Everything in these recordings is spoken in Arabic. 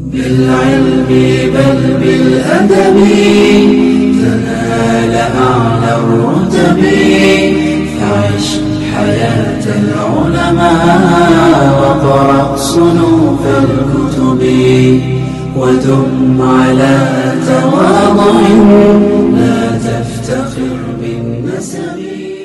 بالعلم بل بالأدب تنال أعلى الرتب فعش حياة العلماء وقرأ صنوف الكتب ودم على تواضع لا تفتخر بالنسب.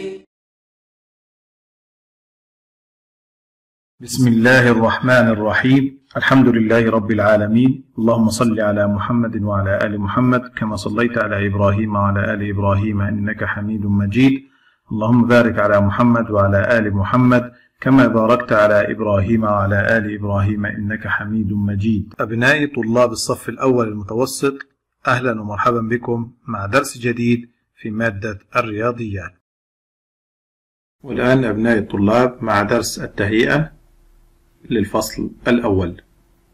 بسم الله الرحمن الرحيم. الحمد لله رب العالمين. اللهم صل على محمد وعلى آل محمد كما صليت على إبراهيم وعلى آل إبراهيم إنك حميد مجيد. اللهم بارك على محمد وعلى آل محمد كما باركت على إبراهيم وعلى آل إبراهيم إنك حميد مجيد. أبنائي طلاب الصف الأول المتوسط، أهلا ومرحبا بكم مع درس جديد في مادة الرياضيات. والآن أبنائي الطلاب مع درس التهيئة للفصل الأول.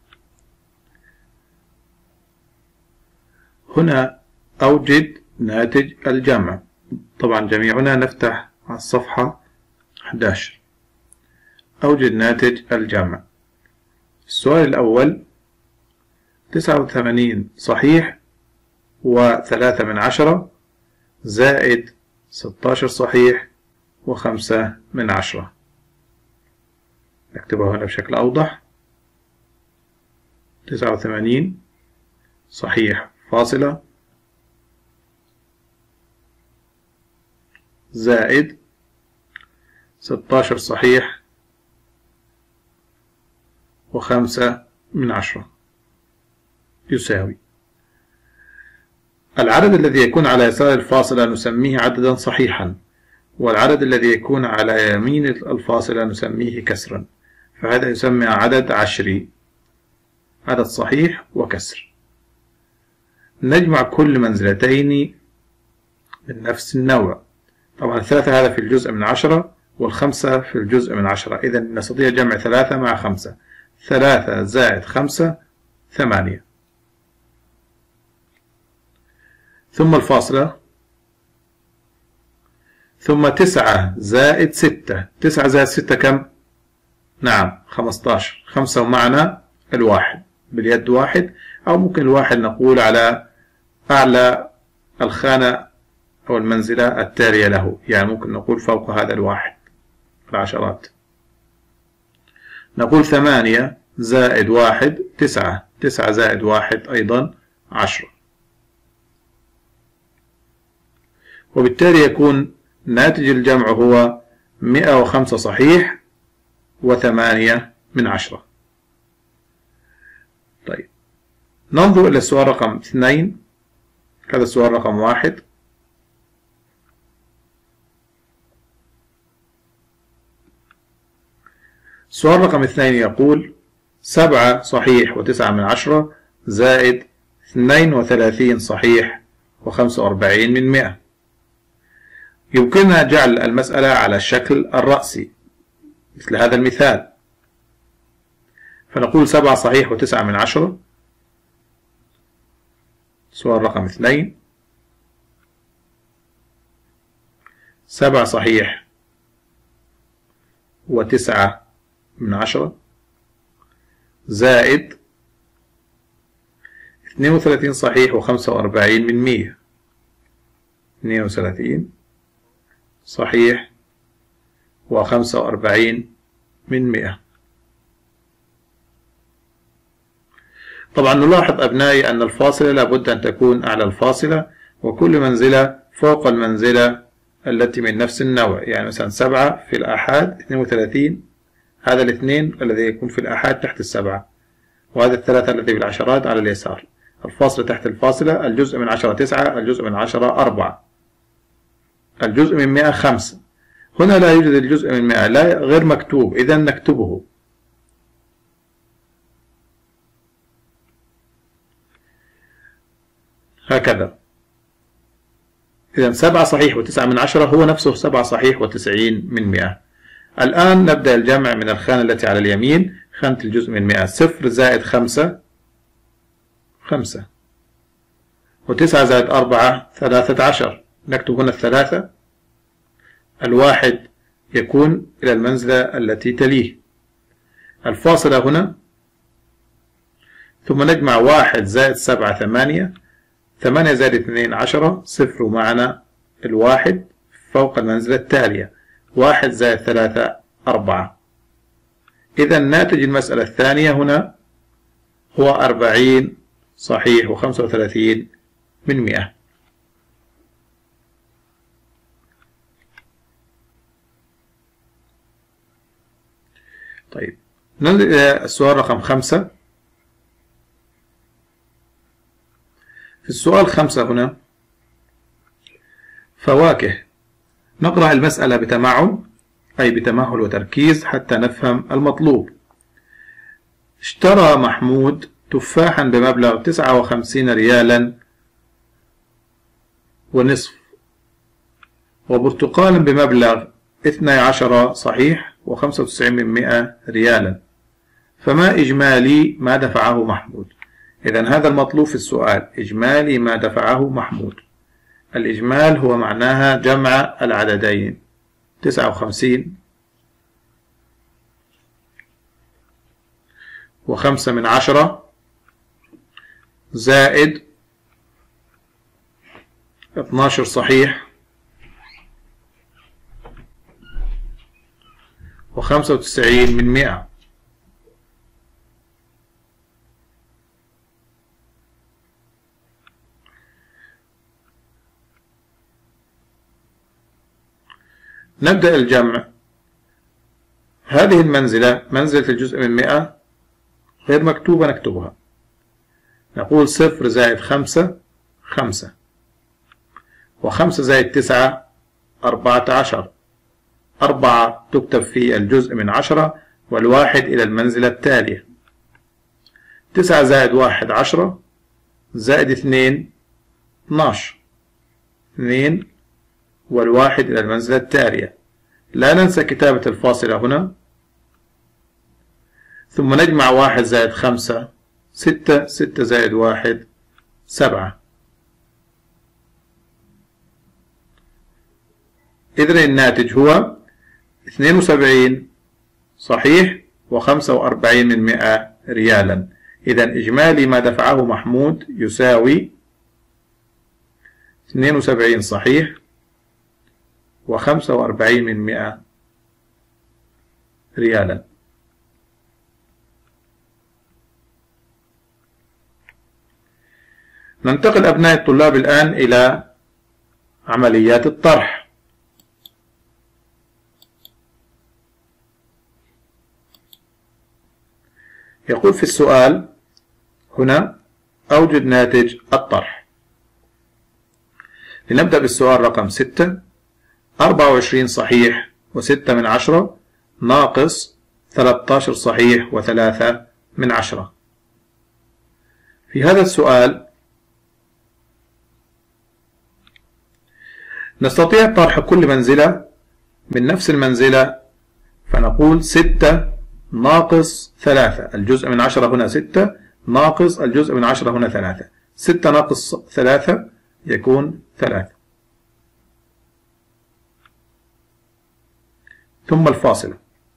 هنا أوجد ناتج الجمع. طبعا جميعنا نفتح على الصفحة 11. أوجد ناتج الجمع. السؤال الأول 89 صحيح و3 من 10 زائد 16 صحيح و5 من 10. نكتبها هنا بشكل أوضح. 89 صحيح فاصلة زائد 16 صحيح و5 من 10 يساوي العدد الذي يكون على يسار الفاصلة نسميه عددا صحيحا، والعدد الذي يكون على يمين الفاصلة نسميه كسرا، فهذا يسمى عدد عشري، عدد صحيح وكسر. نجمع كل منزلتين من نفس النوع. طبعا 3 هذا في الجزء من 10 والخمسة في الجزء من 10، إذا نستطيع جمع 3 مع 5. 3 زائد 5 8. ثم الفاصلة، ثم 9 زائد 6. 9 زائد 6 كم؟ نعم 15. 5 ومعنا الواحد باليد واحد، أو ممكن الواحد نقول على أعلى الخانة أو المنزلة التالية له، يعني ممكن نقول فوق هذا الواحد العشرات. نقول 8 زائد 1 9. 9 زائد 1 أيضا 10. وبالتالي يكون ناتج الجمع هو 105 صحيح و8 من 10. طيب ننظر إلى السؤال رقم 2. هذا السؤال رقم 1. السؤال رقم 2 يقول 7 صحيح و9 من 10 زائد 32 صحيح و45 من 100. يمكننا جعل المسألة على الشكل الرأسي مثل هذا المثال، فنقول 7 صحيح و9 من 10. سؤال رقم 2 7 صحيح و9 من 10 زائد 32 صحيح و45 من 100. 32 صحيح و45 من 100. طبعا نلاحظ أبنائي أن الفاصلة لابد أن تكون أعلى الفاصلة، وكل منزلة فوق المنزلة التي من نفس النوع. يعني مثلا 7 في الآحاد 32، هذا الاثنين الذي يكون في الآحاد تحت 7، وهذا 3 الذي في العشرات على اليسار. الفاصلة تحت الفاصلة، الجزء من 10 9، الجزء من 10 4، الجزء من 100 5. هنا لا يوجد الجزء من 100، لا غير مكتوب، إذا نكتبه. هكذا. إذا 7 صحيح و9 من 10 هو نفسه 7 صحيح و90 من 100. الآن نبدأ الجمع من الخانة التي على اليمين، خانة الجزء من 100. 0 زائد 5 5، و9 زائد 4 13. نكتب هنا 3. الواحد يكون إلى المنزلة التي تليه. الفاصلة هنا ثم نجمع 1 زائد 7 8، 8 زائد 2 10، 0 ومعنا الواحد فوق المنزلة التالية، 1 زائد 3 4. إذا ناتج المسألة الثانية هنا هو 40 صحيح و35 من 100. طيب ننزل إلى السؤال رقم 5. في السؤال 5 هنا فواكه. نقرأ المسألة بتمعن أي بتمهل وتركيز حتى نفهم المطلوب. اشترى محمود تفاحا بمبلغ 59 ريالا ونصف، وبرتقالا بمبلغ 12 صحيح و95 من 100 ريالا، فما إجمالي ما دفعه محمود؟ إذن هذا المطلوب في السؤال، إجمالي ما دفعه محمود. الإجمال هو معناها جمع العددين، 59 و5 من 10 زائد 12 صحيح و95 من 100. نبدأ الجمع. هذه المنزلة منزلة الجزء من 100 غير مكتوبة، نكتبها. نقول 0 زائد 5 5، و5 زائد 9 14، 4 تكتب في الجزء من 10 والواحد إلى المنزلة التالية. 9 زائد 1 10 زائد 2 12، 2 والواحد إلى المنزلة التالية. لا ننسى كتابة الفاصلة هنا. ثم نجمع 1 زائد 5 6، 6 زائد 1 7. إذن الناتج هو 72 صحيح و45 من 100 ريالا. إذن إجمالي ما دفعه محمود يساوي 72 صحيح و45 من 100 ريالا. ننتقل أبناء الطلاب الآن إلى عمليات الطرح. يقول في السؤال هنا أوجد ناتج الطرح. لنبدأ بالسؤال رقم 6. 24 صحيح و6 من 10 ناقص 13 صحيح و3 من 10. في هذا السؤال نستطيع طرح كل منزلة من نفس المنزلة، فنقول 6 ناقص 3، الجزء من 10 هنا 6 ناقص الجزء من 10 هنا 3، 6 ناقص 3 يكون 3. ثم الفاصلة.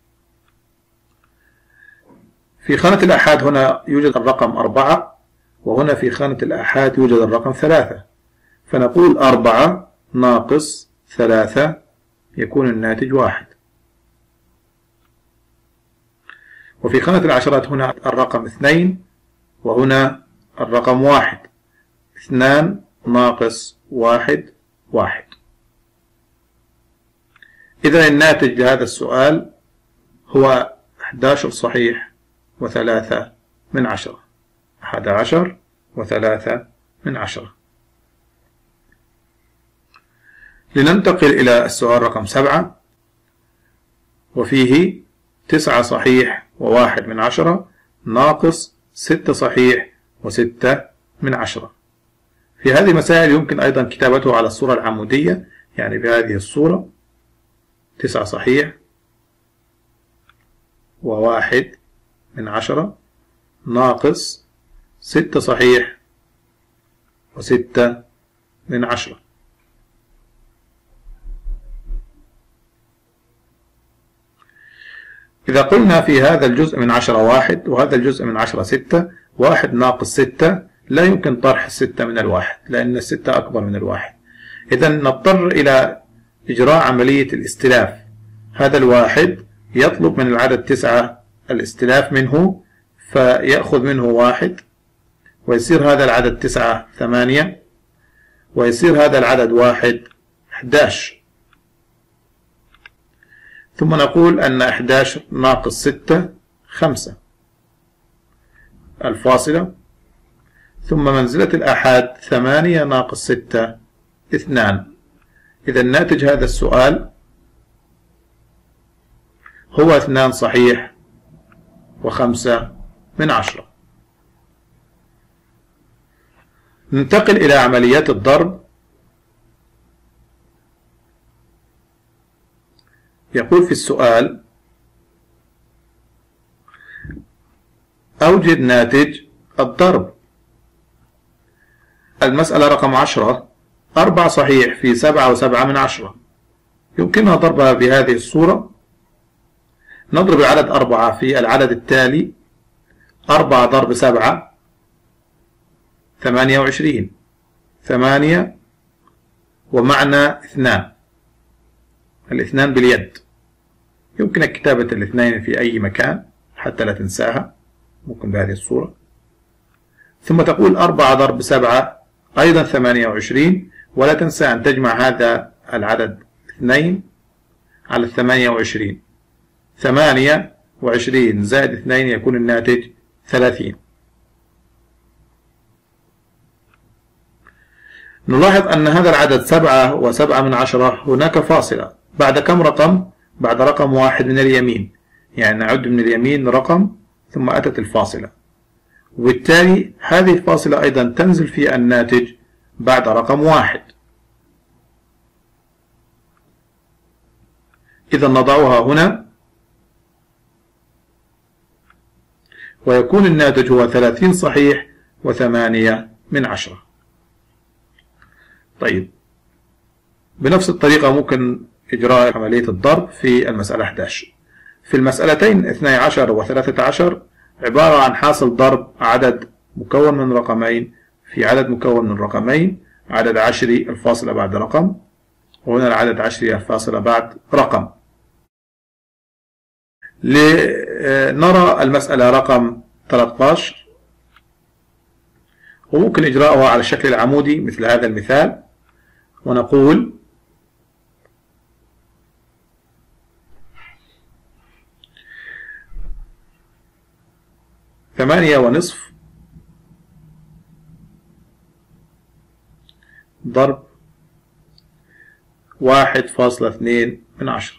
في خانة الآحاد هنا يوجد الرقم 4، وهنا في خانة الآحاد يوجد الرقم 3، فنقول 4 ناقص 3 يكون الناتج 1. وفي خانة العشرات هنا الرقم 2 وهنا الرقم 1، 2 ناقص 1 1. إذا الناتج لهذا السؤال هو 11 صحيح و3 من 10، 11 و3 من 10. لننتقل إلى السؤال رقم 7، وفيه 9 صحيح و1 من 10 ناقص 6 صحيح و6 من 10. في هذه المسائل يمكن أيضا كتابته على الصورة العمودية، يعني بهذه الصورة: 9 صحيح و1 من 10 ناقص 6 صحيح و6 من 10. إذا قلنا في هذا الجزء من 10 1 وهذا الجزء من 10 6 1 ناقص 6 لا يمكن طرح 6 من الواحد لأن 6 أكبر من الواحد. إذا نضطر إلى إجراء عملية الاستلاف. هذا الواحد يطلب من العدد 9 الاستلاف منه، فيأخذ منه 1 ويصير هذا العدد 9 8، ويصير هذا العدد 1 11. ثم نقول أن 11 ناقص 6 5 الفاصلة. ثم منزلة الآحاد 8 ناقص 6 2. إذا ناتج هذا السؤال هو 2 صحيح و5 من 10. ننتقل إلى عمليات الضرب. يقول في السؤال: أوجد ناتج الضرب. المسألة رقم 10 4 صحيح في 7 و7 من 10. يمكننا ضربها بهذه الصورة. نضرب العدد 4 في العدد التالي. 4 ضرب 7 28. 8 ومعنى 2. الاثنان باليد. يمكنك كتابة الاثنين في أي مكان حتى لا تنساها. ممكن بهذه الصورة. ثم تقول 4 ضرب 7 أيضا 28. ولا تنسى أن تجمع هذا العدد 2 على 28. 28 زائد 2 يكون الناتج 30. نلاحظ أن هذا العدد 7 و7 من 10 هناك فاصلة بعد كم رقم؟ بعد رقم 1 من اليمين. يعني نعد من اليمين رقم ثم أتت الفاصلة، وبالتالي هذه الفاصلة أيضا تنزل في الناتج بعد رقم 1. إذا نضعها هنا ويكون الناتج هو 30 صحيح و8 من 10. طيب، بنفس الطريقة ممكن إجراء عملية الضرب في المسألة 11. في المسألتين 12 و13 عبارة عن حاصل ضرب عدد مكون من رقمين في عدد مكون من رقمين. عدد 10 الفاصلة بعد رقم، وهنا العدد 10 الفاصلة بعد رقم. لنرى المسألة رقم 13 وممكن إجراءها على الشكل العمودي مثل هذا المثال، ونقول: ثمانية ونصف ضرب 1.2 من 10.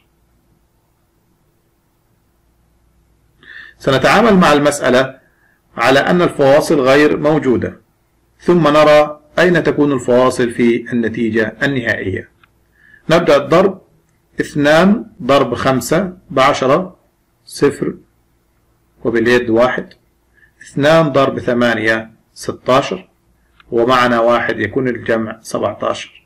سنتعامل مع المسألة على أن الفواصل غير موجودة، ثم نرى أين تكون الفواصل في النتيجة النهائية. نبدأ الضرب. 2 ضرب 5 ب10 0 وباليد 1. 2 ضرب 8 16 ومعنا 1 يكون الجمع 17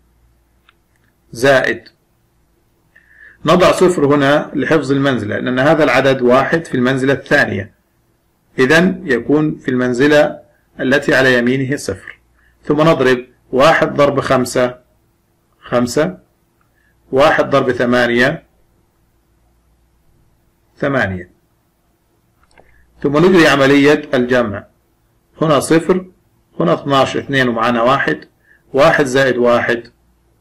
زائد. نضع 0 هنا لحفظ المنزلة لأن هذا العدد 1 في المنزلة الثانية، إذن يكون في المنزلة التي على يمينه 0. ثم نضرب 1 ضرب 5 5 1 ضرب 8 8. ثم نجري عملية الجمع. هنا 0 هنا 12 2 ومعنا 1. 1 زائد 1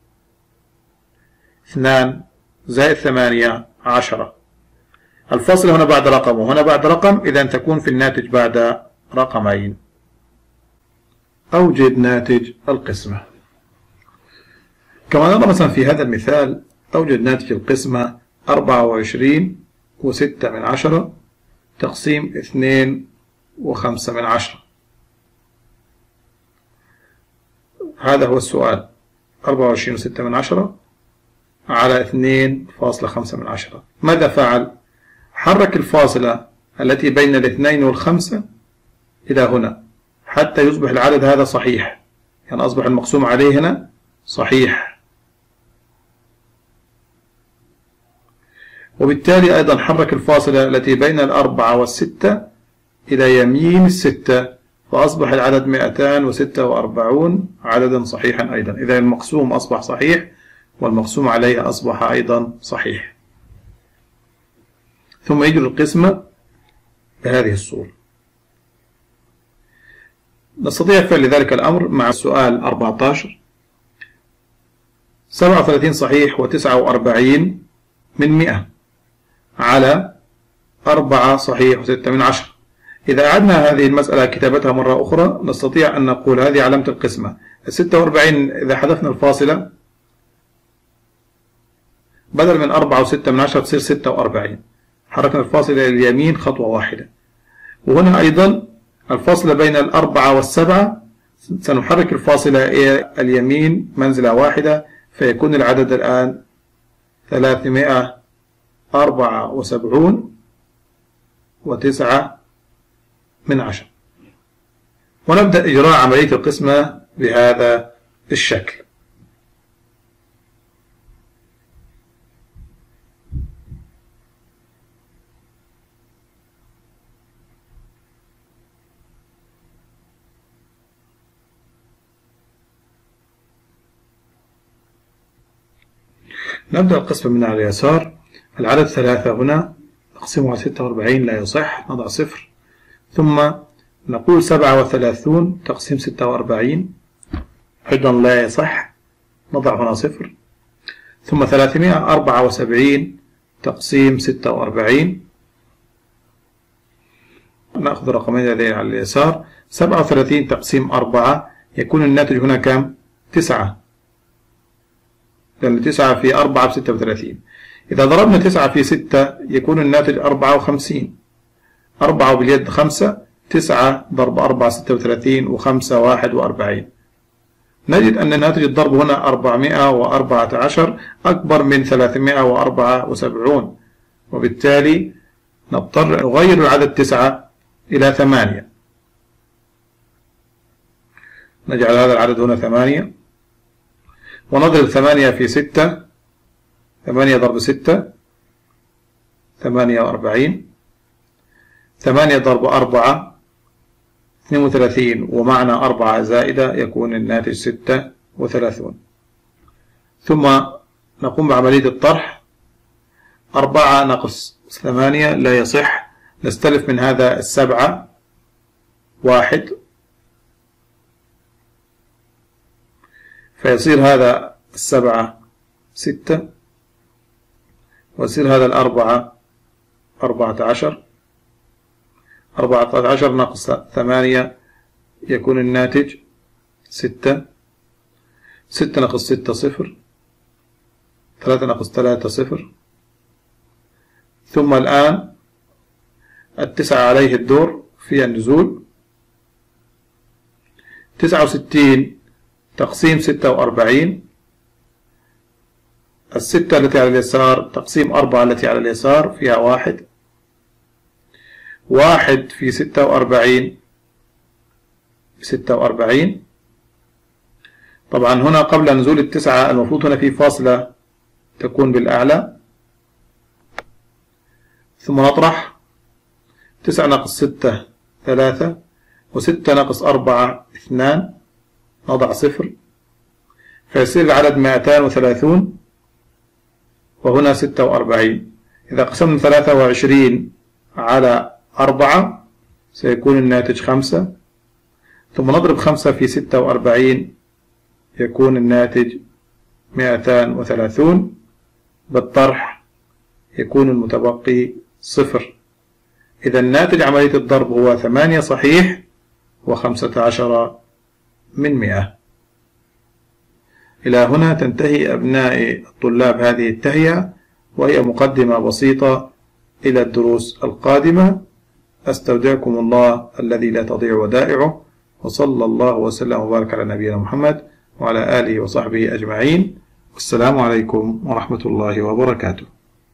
2 زائد 8 10. الفاصلة هنا بعد رقم وهنا بعد رقم، إذا تكون في الناتج بعد رقمين. أوجد ناتج القسمة. كما نرى مثلا في هذا المثال أوجد ناتج القسمة 24 و6 من 10 تقسيم 2 و5 من 10. هذا هو السؤال. 24 و6 من 10 على 2.5 من 10. ماذا فعل؟ حرك الفاصلة التي بين الاثنين والخمسة إلى هنا حتى يصبح العدد هذا صحيح، يعني أصبح المقسوم عليه هنا صحيح. وبالتالي أيضا حرك الفاصلة التي بين 4 و6 إلى يمين الستة، فأصبح العدد 246 عددا صحيحا أيضا. إذا المقسوم أصبح صحيح والمقسوم عليه أصبح أيضا صحيح. ثم يجري القسمة بهذه الصورة. نستطيع فعل ذلك الأمر مع السؤال 14. 37 صحيح و49 من 100 على 4 صحيح و6 من 10. إذا أعدنا هذه المسألة كتابتها مرة أخرى نستطيع أن نقول هذه علامة القسمة. 46 إذا حذفنا الفاصلة بدل من 4 و6 من 10 تصير 46. حركنا الفاصلة إلى اليمين خطوة واحدة. وهنا أيضا الفاصلة بين الأربعة والسبعة سنحرك الفاصلة إلى اليمين منزلة واحدة، فيكون العدد الآن 374 و9 من 10. ونبدأ إجراء عملية القسمة بهذا الشكل. نبدأ القسمة من على اليسار. العدد 3 هنا نقسمه على 46 لا يصح، نضع 0. ثم نقول 37 تقسيم 46 أيضا لا يصح، نضع هنا 0. ثم 374 تقسيم 46 نأخذ الرقمين الذين على اليسار. 37 تقسيم 4 يكون الناتج هنا كم؟ 9، لأن 9 في 4 ب 36. إذا ضربنا 9 في 6 يكون الناتج 54. 4 باليد 5، 9 ضرب 4 36 و5 41. نجد أن ناتج الضرب هنا 414 أكبر من 374، وبالتالي نضطر نغير العدد 9 إلى 8. نجعل هذا العدد هنا 8 ونضرب 8 في 6. 8 ضرب 6 48. 8 ضرب 4 32، ومعنا 4 زائدة يكون الناتج 36. ثم نقوم بعملية الطرح. 4 ناقص 8 لا يصح، نستلف من هذا 7 1، فيصير هذا 7 6، ويصير هذا 4 14. 14 ناقص 8 يكون الناتج 6. 6 ناقص 6 0. 3 ناقص 3 0. ثم الآن 9 عليه الدور في النزول. 69 تقسيم 46. 6 التي على اليسار تقسيم 4 التي على اليسار فيها 1. 1 في 46 46. طبعا هنا قبل نزول التسعة المفروض هنا في فاصلة تكون بالأعلى. ثم نطرح. 9 ناقص 6 3، و6 ناقص 4 2، نضع 0، فيصير العدد 230 وهنا 46. إذا قسمنا 23 على 4 سيكون الناتج 5. ثم نضرب 5 في 46 يكون الناتج 230. بالطرح يكون المتبقي 0. إذا الناتج عملية الضرب هو 8 صحيح و15 من 100. إلى هنا تنتهي أبناء الطلاب هذه التهيئة، وهي مقدمة بسيطة إلى الدروس القادمة. أستودعكم الله الذي لا تضيع ودائعه، وصلى الله وسلم وبارك على نبينا محمد وعلى آله وصحبه أجمعين. والسلام عليكم ورحمة الله وبركاته.